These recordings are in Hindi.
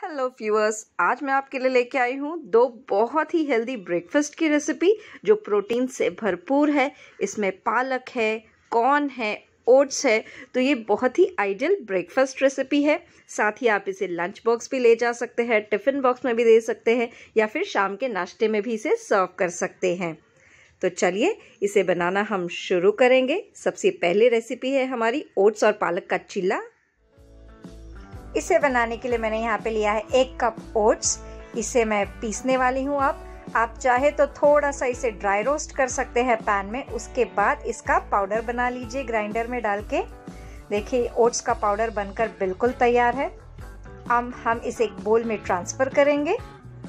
हेलो व्यूअर्स, आज मैं आपके लिए लेके आई हूँ दो बहुत ही हेल्दी ब्रेकफास्ट की रेसिपी जो प्रोटीन से भरपूर है। इसमें पालक है, कॉर्न है, ओट्स है, तो ये बहुत ही आइडियल ब्रेकफास्ट रेसिपी है। साथ ही आप इसे लंच बॉक्स भी ले जा सकते हैं, टिफ़िन बॉक्स में भी दे सकते हैं या फिर शाम के नाश्ते में भी इसे सर्व कर सकते हैं। तो चलिए इसे बनाना हम शुरू करेंगे। सबसे पहले रेसिपी है हमारी ओट्स और पालक का चिल्ला। इसे बनाने के लिए मैंने यहाँ पे लिया है 1 कप ओट्स। इसे मैं पीसने वाली हूँ। अब आप चाहे तो थोड़ा सा इसे ड्राई रोस्ट कर सकते हैं पैन में। उसके बाद इसका पाउडर बना लीजिए ग्राइंडर में डाल के। देखिए ओट्स का पाउडर बनकर बिल्कुल तैयार है। अब हम इसे एक बोल में ट्रांसफ़र करेंगे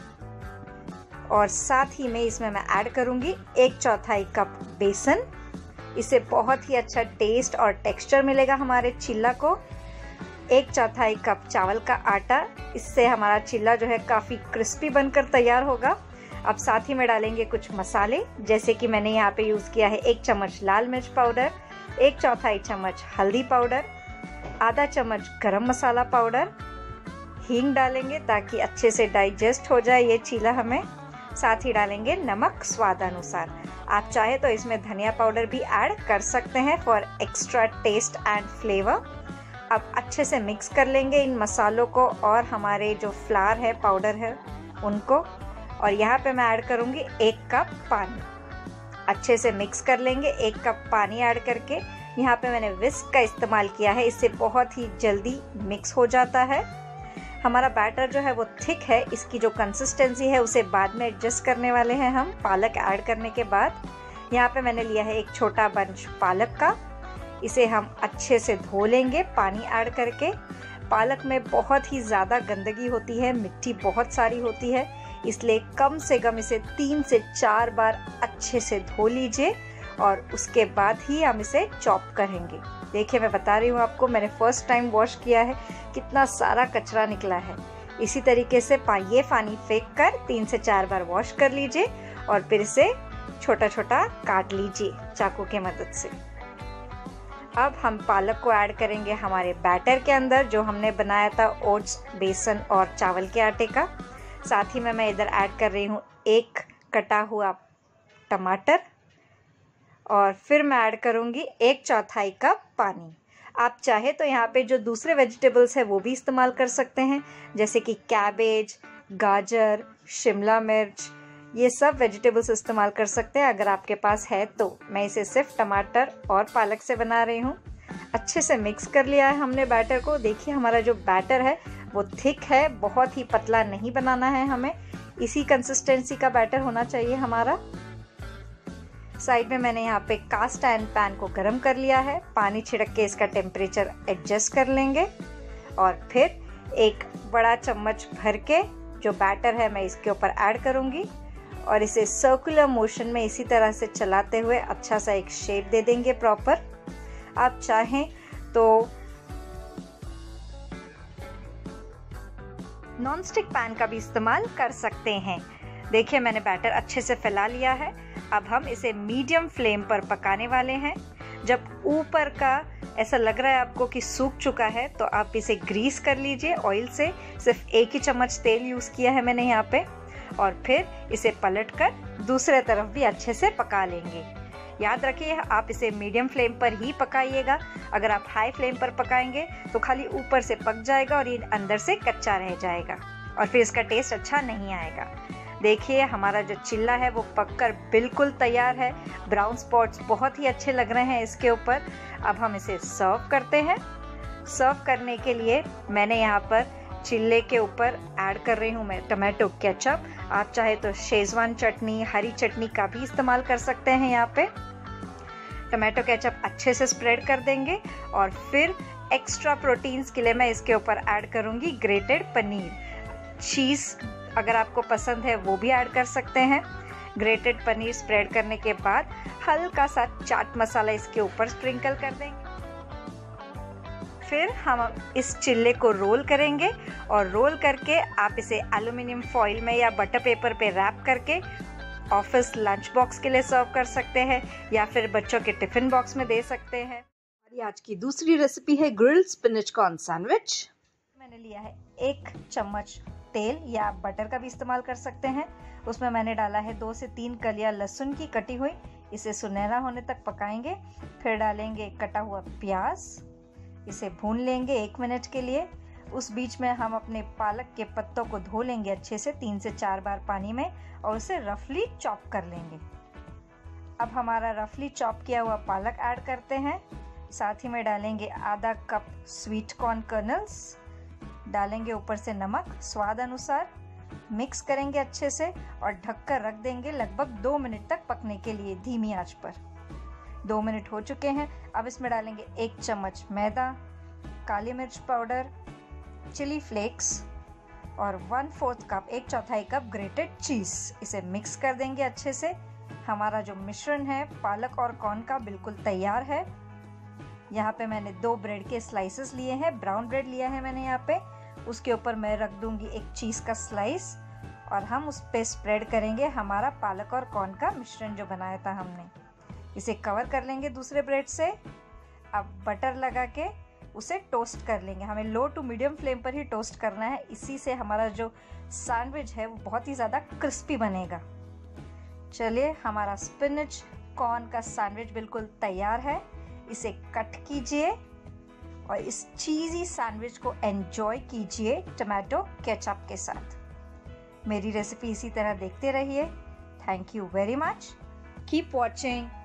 और साथ ही में इसमें मैं ऐड करूँगी 1/4 कप बेसन। इससे बहुत ही अच्छा टेस्ट और टेक्सचर मिलेगा हमारे चिल्ला को। 1/4 कप चावल का आटा, इससे हमारा चिल्ला जो है काफ़ी क्रिस्पी बनकर तैयार होगा। अब साथ ही में डालेंगे कुछ मसाले, जैसे कि मैंने यहाँ पे यूज़ किया है 1 चम्मच लाल मिर्च पाउडर, 1/4 चम्मच हल्दी पाउडर, आधा चम्मच गरम मसाला पाउडर, हींग डालेंगे ताकि अच्छे से डाइजेस्ट हो जाए ये चिल्ला हमें। साथ ही डालेंगे नमक स्वाद अनुसार। आप चाहे तो इसमें धनिया पाउडर भी ऐड कर सकते हैं for extra taste and flavour. अब अच्छे से मिक्स कर लेंगे इन मसालों को और हमारे जो फ्लावर है, पाउडर है, उनको। और यहाँ पे मैं ऐड करूँगी 1 कप पानी। अच्छे से मिक्स कर लेंगे 1 कप पानी ऐड करके। यहाँ पे मैंने विस्क का इस्तेमाल किया है, इससे बहुत ही जल्दी मिक्स हो जाता है। हमारा बैटर जो है वो थिक है। इसकी जो कंसिस्टेंसी है उसे बाद में एडजस्ट करने वाले हैं हम पालक ऐड करने के बाद। यहाँ पे मैंने लिया है एक छोटा बंच पालक का। इसे हम अच्छे से धो लेंगे पानी ऐड करके। पालक में बहुत ही ज़्यादा गंदगी होती है, मिट्टी बहुत सारी होती है, इसलिए कम से कम इसे 3 से 4 बार अच्छे से धो लीजिए और उसके बाद ही हम इसे चॉप करेंगे। देखिए मैं बता रही हूँ आपको, मैंने फर्स्ट टाइम वॉश किया है, कितना सारा कचरा निकला है। इसी तरीके से ये पानी फेंक कर 3 से 4 बार वॉश कर लीजिए और फिर इसे छोटा छोटा काट लीजिए चाकू के मदद से। अब हम पालक को ऐड करेंगे हमारे बैटर के अंदर जो हमने बनाया था ओट्स, बेसन और चावल के आटे का। साथ ही में मैं इधर ऐड कर रही हूँ 1 कटा हुआ टमाटर और फिर मैं ऐड करूँगी 1/4 कप पानी। आप चाहे तो यहाँ पे जो दूसरे वेजिटेबल्स है वो भी इस्तेमाल कर सकते हैं, जैसे कि कैबेज, गाजर, शिमला मिर्च, ये सब वेजिटेबल्स इस्तेमाल कर सकते हैं अगर आपके पास है तो। मैं इसे सिर्फ टमाटर और पालक से बना रही हूँ। अच्छे से मिक्स कर लिया है हमने बैटर को। देखिए हमारा जो बैटर है वो थिक है, बहुत ही पतला नहीं बनाना है हमें। इसी कंसिस्टेंसी का बैटर होना चाहिए हमारा। साइड में मैंने यहाँ पे कास्ट आयरन पैन को गर्म कर लिया है। पानी छिड़क के इसका टेम्परेचर एडजस्ट कर लेंगे और फिर 1 बड़ा चम्मच भर के जो बैटर है मैं इसके ऊपर ऐड करूँगी और इसे सर्कुलर मोशन में इसी तरह से चलाते हुए अच्छा सा एक शेप दे देंगे प्रॉपर। आप चाहें तो नॉन स्टिक पैन का भी इस्तेमाल कर सकते हैं। देखिए मैंने बैटर अच्छे से फैला लिया है। अब हम इसे मीडियम फ्लेम पर पकाने वाले हैं। जब ऊपर का ऐसा लग रहा है आपको कि सूख चुका है तो आप इसे ग्रीस कर लीजिए ऑयल से। सिर्फ 1 ही चम्मच तेल यूज़ किया है मैंने यहाँ पे और फिर इसे पलटकर दूसरे तरफ भी अच्छे से पका लेंगे। याद रखिए आप इसे मीडियम फ्लेम पर ही पकाइएगा। अगर आप हाई फ्लेम पर पकाएंगे तो खाली ऊपर से पक जाएगा और ये अंदर से कच्चा रह जाएगा और फिर इसका टेस्ट अच्छा नहीं आएगा। देखिए हमारा जो चिल्ला है वो पककर बिल्कुल तैयार है। ब्राउन स्पॉट्स बहुत ही अच्छे लग रहे हैं इसके ऊपर। अब हम इसे सर्व करते हैं। सर्व करने के लिए मैंने यहाँ पर चिल्ले के ऊपर ऐड कर रही हूँ मैं टमाटो केचप। आप चाहे तो शेजवान चटनी, हरी चटनी का भी इस्तेमाल कर सकते हैं। यहाँ पे टमाटो केचप अच्छे से स्प्रेड कर देंगे और फिर एक्स्ट्रा प्रोटीन्स के लिए मैं इसके ऊपर ऐड करूँगी ग्रेटेड पनीर। चीज़ अगर आपको पसंद है वो भी ऐड कर सकते हैं। ग्रेटेड पनीर स्प्रेड करने के बाद हल्का सा चाट मसाला इसके ऊपर स्प्रिंकल कर देंगे। फिर हम इस चिल्ले को रोल करेंगे और रोल करके आप इसे एल्युमिनियम फॉइल में या बटर पेपर पे रैप करके ऑफिस लंच बॉक्स के लिए सर्व कर सकते हैं या फिर बच्चों के टिफ़िन बॉक्स में दे सकते हैं। हमारी आज की दूसरी रेसिपी है ग्रिल्ड स्पिनच कॉर्न सैंडविच। मैंने लिया है 1 चम्मच तेल या आप बटर का भी इस्तेमाल कर सकते हैं। उसमें मैंने डाला है 2 से 3 कलियां लहसुन की कटी हुई। इसे सुनहरा होने तक पकाएंगे। फिर डालेंगे कटा हुआ प्याज, इसे भून लेंगे 1 मिनट के लिए। उस बीच में हम अपने पालक के पत्तों को धो लेंगे अच्छे से 3 से 4 बार पानी में और उसे रफली चॉप कर लेंगे। अब हमारा रफली चॉप किया हुआ पालक ऐड करते हैं। साथ ही में डालेंगे आधा कप स्वीट कॉर्न कर्नल्स, डालेंगे ऊपर से नमक स्वाद अनुसार, मिक्स करेंगे अच्छे से और ढककर रख देंगे लगभग 2 मिनट तक पकने के लिए धीमी आंच पर। 2 मिनट हो चुके हैं। अब इसमें डालेंगे 1 चम्मच मैदा, काली मिर्च पाउडर, चिली फ्लेक्स और 1/4 कप 1/4 कप ग्रेटेड चीज़। इसे मिक्स कर देंगे अच्छे से। हमारा जो मिश्रण है पालक और कॉर्न का बिल्कुल तैयार है। यहाँ पे मैंने 2 ब्रेड के स्लाइसेस लिए हैं, ब्राउन ब्रेड लिया है मैंने यहाँ पे। उसके ऊपर मैं रख दूंगी 1 चीज़ का स्लाइस और हम उस पे स्प्रेड करेंगे हमारा पालक और कॉर्न का मिश्रण जो बनाया था हमने। इसे कवर कर लेंगे दूसरे ब्रेड से। अब बटर लगा के उसे टोस्ट कर लेंगे। हमें लो टू मीडियम फ्लेम पर ही टोस्ट करना है। इसी से हमारा जो सैंडविच है वो बहुत ही ज़्यादा क्रिस्पी बनेगा। चलिए, हमारा स्पिनच कॉर्न का सैंडविच बिल्कुल तैयार है। इसे कट कीजिए और इस चीज़ी सैंडविच को एंजॉय कीजिए टमाटो केचप के साथ। मेरी रेसिपी इसी तरह देखते रहिए। Thank you very much. Keep watching.